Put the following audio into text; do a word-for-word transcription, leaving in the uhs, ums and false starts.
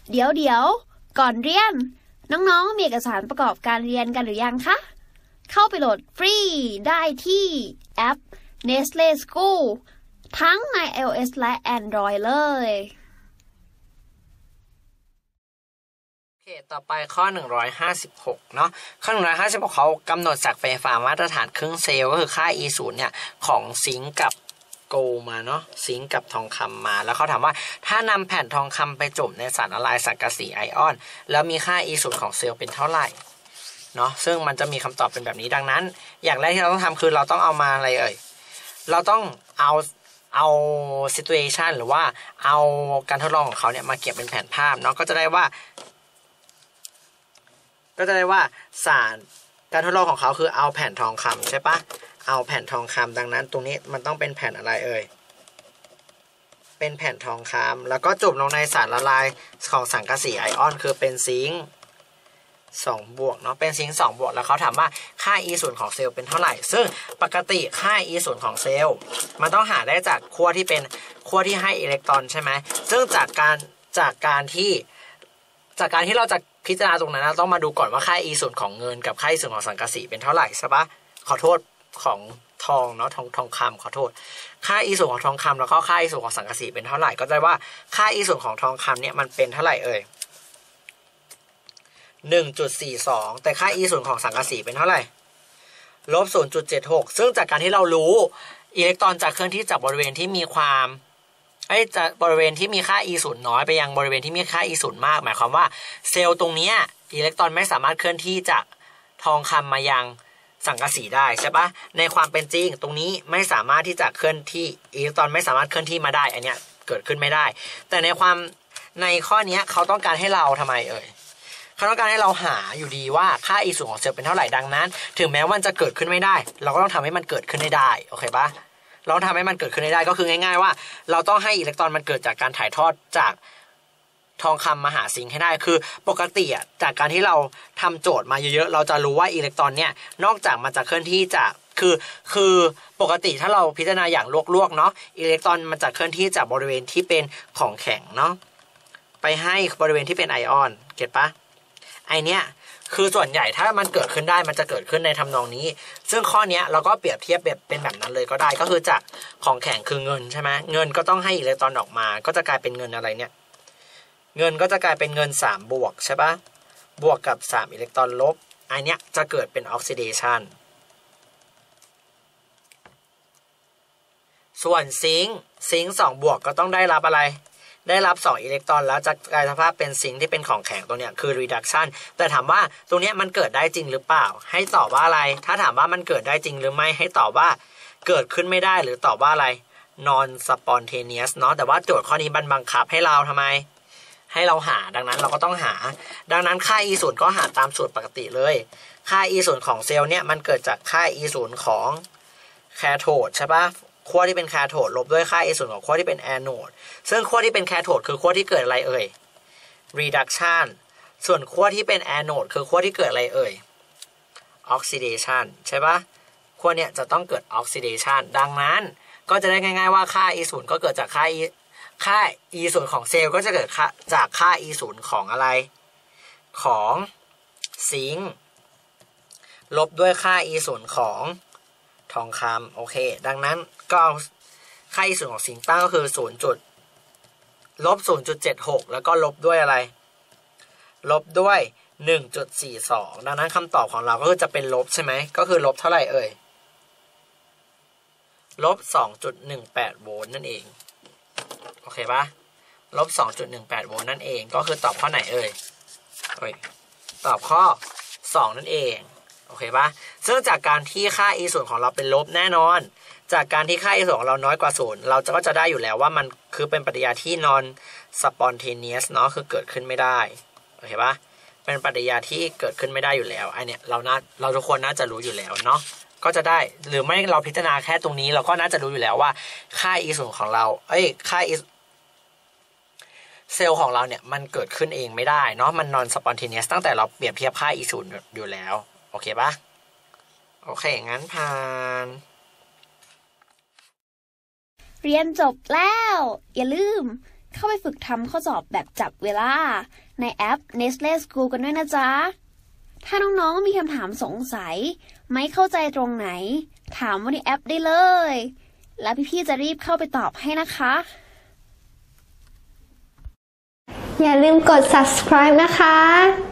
เดี๋ยวเดี๋ยวก่อนเรียนน้องๆมีเอกสารประกอบการเรียนกันหรือยังคะเข้าไปโหลดฟรีได้ที่แอป Nestle School ทั้งใน iOS และ Android เลยโอเคต่อไปข้อหนึ่งร้อยห้าสิบหกเนาะข้อหนึ่งร้อยห้าสิบหกเขากำหนดศักย์ไฟฟ้ามาตรฐานครึ่งเซลล์ก็คือค่า อี ศูนย์ เนี่ยของซิงค์กับโกลมาเนาะซิงค์กับทองคำมาแล้วเขาถามว่าถ้านำแผ่นทองคำไปจุ่มในสารละลายสังกะสีไอออนแล้วมีค่า อี ศูนย์ ของเซลล์เป็นเท่าไหร่เนาะซึ่งมันจะมีคำตอบเป็นแบบนี้ดังนั้นอย่างแรกที่เราต้องทำคือเราต้องเอามาอะไรเอ่ยเราต้องเอาเอา situation หรือว่าเอาการทดลองของเขาเนี่ยมาเก็บเป็นแผนภาพเนาะก็จะได้ว่าก็จะได้ว่าสารการทดลองของเขาคือเอาแผ่นทองคำใช่ปะเอาแผ่นทองคำดังนั้นตรงนี้มันต้องเป็นแผ่นอะไรเอ่ยเป็นแผ่นทองคำแล้วก็จุ่มลงในสารละลายของสังกะสีไอออนคือเป็นซิงค์สองบวกเนาะเป็นซิงค์สองบวกแล้วเขาถามว่าค่า อี ศูนย์ ของเซลล์เป็นเท่าไหร่ซึ่งปกติค่า อี ศูนย์ ของเซลล์มันต้องหาได้จากขั้วที่เป็นขั้วที่ให้อิเล็กตรอนใช่ไหมซึ่งจากการจากการที่จากการที่เราจะพิจารณาตรงนั้นต้องมาดูก่อนว่าค่า อี ศูนย์ ของเงินกับค่า อี ศูนย์ ของสังกะสีเป็นเท่าไหร่ใช่ปะขอโทษของทองเนาะทองทองคำขอโทษค่า อี ศูนย์ ของทองคำแล้วก็ค่า อี ศูนย์ ของสังกะสีเป็นเท่าไหร่ก็ได้ว่าค่า อี ศูนย์ ของทองคำเนี่ยมันเป็นเท่าไหร่เอ่ย หนึ่งจุดสี่สอง แต่ค่า อี ศูนย์ ของสังกะสีเป็นเท่าไหร่ลบ ศูนย์จุดเจ็ดหก ซึ่งจากการที่เรารู้อิเล็กตรอนจะเคลื่อนที่จากบริเวณที่มีความไอ้จะบริเวณที่มีค่า อี ศูนย์ น้อยไปยังบริเวณที่มีค่า อี ศูนย์ มากหมายความว่าเซลล์ตรงนี้อิเล็กตรอนไม่สามารถเคลื่อนที่จากทองคำมายังสังกะสีได้ใช่ปะในความเป็นจริงตรงนี้ไม่สามารถที่จะเคลื่อนที่อิเล็กตรอนไม่สามารถเคลื่อนที่มาได้อันเนี้ยเกิดขึ้นไม่ได้แต่ในความในข้อนี้เขาต้องการให้เราทำไมเอ่ยเขาต้องการให้เราหาอยู่ดีว่าค่า อี ศูนย์ ของเซลล์เป็นเท่าไหร่ดังนั้นถึงแม้ว่าจะเกิดขึ้นไม่ได้เราก็ต้องทำให้มันเกิดขึ้นได้โอเคปะเราทำให้มันเกิดขึ้นได้ก็คือง่ายๆว่าเราต้องให้อิเล็กตรอนมันเกิดจากการถ่ายทอดจากทองคำมาหาซิงค์ให้ได้คือปกติอ่ะจากการที่เราทำโจทย์มาเยอะๆเราจะรู้ว่าอิเล็กตรอนเนี่ยนอกจากมันจะเคลื่อนที่จากคือคือปกติถ้าเราพิจารณาอย่างลวกๆเนาะอิเล็กตรอนมันจะเคลื่อนที่จากบริเวณที่เป็นของแข็งเนาะไปให้บริเวณที่เป็นไอออนเก็ตปะไอเนี้ยคือส่วนใหญ่ถ้ามันเกิดขึ้นได้มันจะเกิดขึ้นในทำนองนี้ซึ่งข้อนี้เราก็เปรียบเทียบแบบเป็นแบบนั้นเลยก็ได้ก็คือจากของแข็งคือเงินใช่ไหมเงินก็ต้องให้อิเล็กตรอนออกมาก็จะกลายเป็นเงินอะไรเนี่ยเงินก็จะกลายเป็นเงินสามบวกใช่ปะบวกกับสามอิเล็กตรอนลบไอเนี้ยจะเกิดเป็นออกซิเดชันส่วนซิงค์ซิงค์สองบวกก็ต้องได้รับอะไรได้รับสองอิเล็กตรอนแล้วจะกลายสภาพเป็นซิงค์ที่เป็นของแข็งตัวเนี้ยคือ reduction แต่ถามว่าตรงเนี้ยมันเกิดได้จริงหรือเปล่าให้ตอบว่าอะไรถ้าถามว่ามันเกิดได้จริงหรือไม่ให้ตอบว่าเกิดขึ้นไม่ได้หรือตอบว่าอะไร non spontaneous เนาะแต่ว่าโจทย์ข้อนี้มันบังคับให้เราทำไมให้เราหาดังนั้นเราก็ต้องหาดังนั้นค่า อี ศูนย์ ก็หาตามสูตรปกติเลยค่า อี ศูนย์ ของเซลล์เนี่ยมันเกิดจากค่า อี ศูนย์ ของแคโทดใช่ปะขั้วที่เป็นแคโทดลบด้วยค่า อี ศูนย์ ของขั้วที่เป็นแอนโนดซึ่งขั้วที่เป็นแคโทดคือขั้วที่เกิดอะไรเอ่ย reduction ส่วนขั้วที่เป็นแอนโนดคือขั้วที่เกิดอะไรเอ่ย oxidation ใช่ปะขั้วเนี่ยจะต้องเกิด oxidation ดังนั้นก็จะได้ง่ายๆว่าค่า อี ศูนย์ ก็เกิดจากค่า ค่า อี ศูนย์ ของเซลล์ก็จะเกิดจากค่า อี ศูนย์ ของอะไรของซิงค์ลบด้วยค่า อี ศูนย์ ของทองคำโอเคดังนั้นก็ค่า อี ศูนย์ ของซิงค์ตั้งก็คือศูนย์จุดลบ ศูนย์จุดเจ็ดหก แล้วก็ลบด้วยอะไรลบด้วย หนึ่งจุดสี่สอง ดังนั้นคำตอบของเราก็คือจะเป็นลบใช่ไหมก็คือลบเท่าไหร่เอ่ยลบ สองจุดหนึ่งแปด โวลต์นั่นเองโอเคปะลบ สองจุดหนึ่งแปด โวลต์นั่นเองก็คือตอบข้อไหนเอ่ยเอ้ยตอบข้อสองนั่นเองโอเคปะซึ่งจากการที่ค่า อี ศูนย์ ของเราเป็นลบแน่นอนจากการที่ค่า อี ศูนย์ ของเราน้อยกว่าศูนย์เราจะก็จะได้อยู่แล้วว่ามันคือเป็นปฏิกิริยาที่ non spontaneous เนาะคือเกิดขึ้นไม่ได้โอเคปะเป็นปฏิกิริยาที่เกิดขึ้นไม่ได้อยู่แล้วไอเนี้ยเราน่าเราทุกคนน่าจะรู้อยู่แล้วเนาะก็จะได้หรือไม่เราพิจารณาแค่ตรงนี้เราก็น่าจะรู้อยู่แล้วว่าค่า อี ศูนย์ ของเราเอ้ยค่า เซลล์ของเราเนี่ยมันเกิดขึ้นเองไม่ได้เนาะมัน non spontaneous ตั้งแต่เราเปรียบเทียบค่า อี ศูนย์ อยู่แล้วโอเคปะโอเคงั้นผ่านเรียนจบแล้วอย่าลืมเข้าไปฝึกทำข้อสอบแบบจับเวลาในแอป Nestle School กันด้วยนะจ๊ะถ้าน้องๆมีคำถามสงสัยไม่เข้าใจตรงไหนถามว่าในแอปได้เลยและพี่ๆจะรีบเข้าไปตอบให้นะคะอย่าลืมกด ซับสไครบ์ นะคะ